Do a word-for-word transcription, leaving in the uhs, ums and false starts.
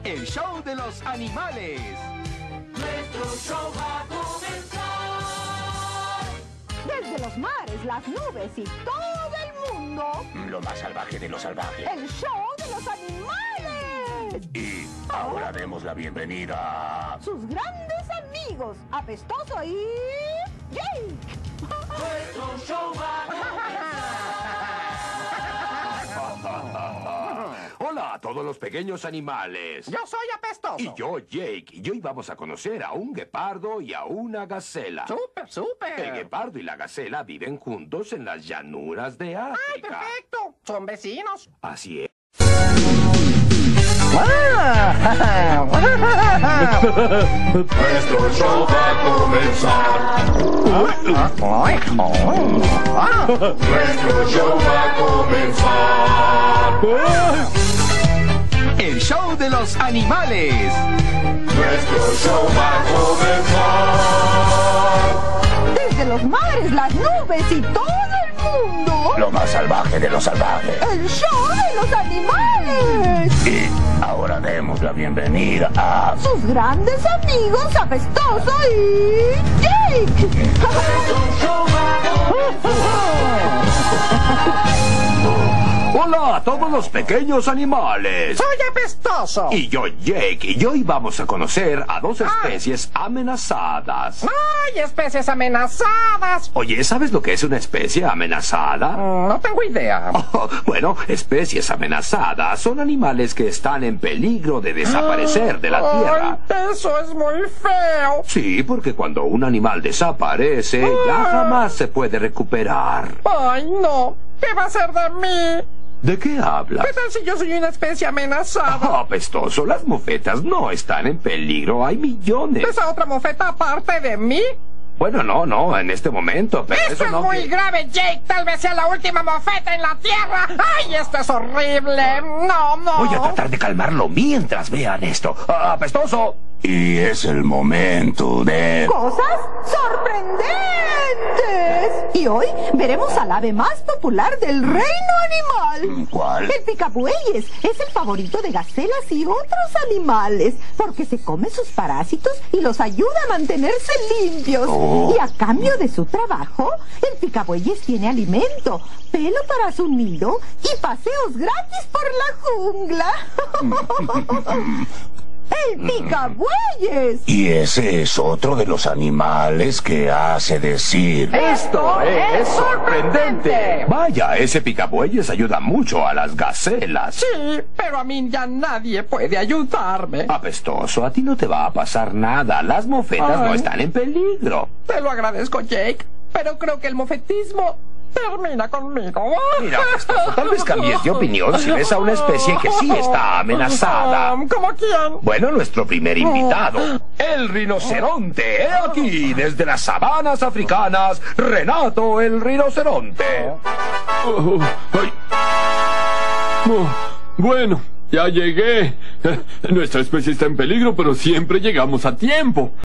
el show de los animales. Nuestro show va a comenzar. Desde los mares, las nubes y todo el mundo. Lo más salvaje de lo salvaje. El show de los animales. Y ahora demos la bienvenida a sus grandes amigos, Apestoso y Jake. Nuestro show va a comenzar. Hola a todos los pequeños animales. Yo soy Apestoso. Y yo, Jake. Y hoy vamos a conocer a un guepardo y a una gacela. ¡Súper, súper! El guepardo y la gacela viven juntos en las llanuras de África. ¡Ay, perfecto! Son vecinos. Así es. Nuestro show va a comenzar. Nuestro show va a comenzar. El show de los animales. Nuestro show va a comenzar. Desde los mares, las nubes y todo el mundo. Lo más salvaje de lo salvaje. El show de los animales. Y ahora demos la bienvenida a sus grandes amigos, Apestoso y Jake. Nuestro show va a comenzar. Hola a todos los pequeños animales. ¡Soy Apestoso! Y yo, Jake, y hoy vamos a conocer a dos especies amenazadas. ¡Ay, especies amenazadas! Oye, ¿sabes lo que es una especie amenazada? No tengo idea. Oh, bueno, especies amenazadas son animales que están en peligro de desaparecer de la Tierra. ¡Ay, eso es muy feo! Sí, porque cuando un animal desaparece, ya jamás se puede recuperar. ¡Ay, no! ¿Qué va a ser de mí? ¿De qué hablas? ¿Qué tal si yo soy una especie amenazada? Oh, apestoso, las mofetas no están en peligro, hay millones. ¿Esa otra mofeta aparte de mí? Bueno, no, no, en este momento, pero ¡Esto eso es no muy que- grave, Jake! ¡Tal vez sea la última mofeta en la Tierra! ¡Ay, esto es horrible! ¡No, no! Voy a tratar de calmarlo mientras vean esto. Ah, ¡apestoso! Y es el momento de... Cosas sorprendentes. Y hoy veremos al ave más popular del reino animal. ¿Cuál? El picabueyes es el favorito de gacelas y otros animales porque se come sus parásitos y los ayuda a mantenerse limpios. Oh. Y a cambio de su trabajo, el picabueyes tiene alimento, pelo para su nido y paseos gratis por la jungla. ¡El picabueyes! Y ese es otro de los animales que hace decir... ¡Esto es sorprendente! Vaya, ese picabueyes ayuda mucho a las gacelas. Sí, pero a mí ya nadie puede ayudarme. Apestoso, a ti no te va a pasar nada. Las mofetas no Ay. están en peligro. Te lo agradezco, Jake, pero creo que el mofetismo termina conmigo. Mira, apestoso, tal vez cambies de opinión si ves a una especie que sí está amenazada. ¿Cómo quién? Bueno, nuestro primer invitado, el rinoceronte. He aquí, desde las sabanas africanas, Renato el rinoceronte. Oh, ay. Oh, bueno, ya llegué. Nuestra especie está en peligro, pero siempre llegamos a tiempo.